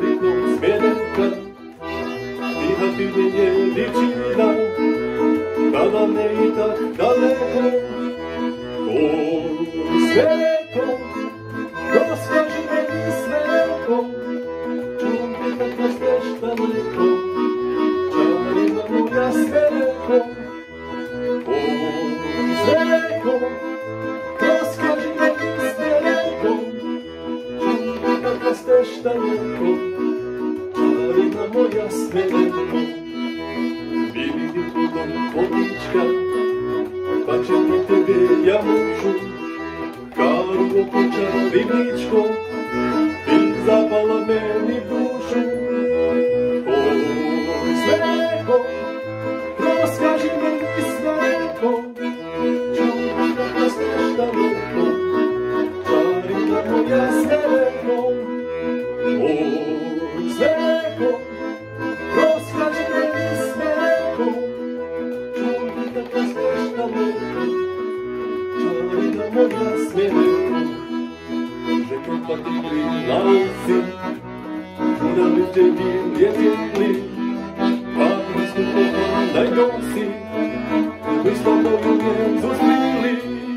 Smereko, Smereka, tiha ti je djevčina, kada ne i tak daleko. Oj, Smereko, rozkaži meni Smereko, čujem te kako steš daleko, čarina moja Smereko. Oj, Smereko, rozkaži meni Smereko, čujem te kako steš daleko, čarina moja Smereko. Vidi pudom vodička, pa će po tebe ja mužu, karu okuća ribničko, ti zapala meni dušu. Oj, Smereko, rozkaži meni Smereko, čujem kako steš daleko, čarina moja Smereko. Oj, Smereko, rozkaži meni Smereko, čujem kako steš daleko, čarina moja Smereko. Rzeką patrzy lasy, góra ludzie wiedzieli, pan występował najgorszy, wystąpił mnie zostali.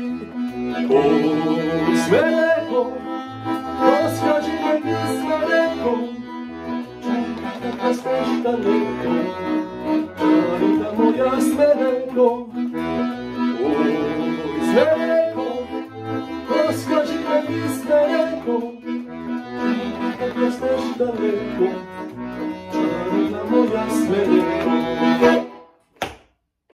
Oj, Smereko, rozkaži meni Smereko, čujem kako steš daleko, čarina moja Smereko. Oj, Smereko, rozkaži meni Smereko, čujem kako steš daleko,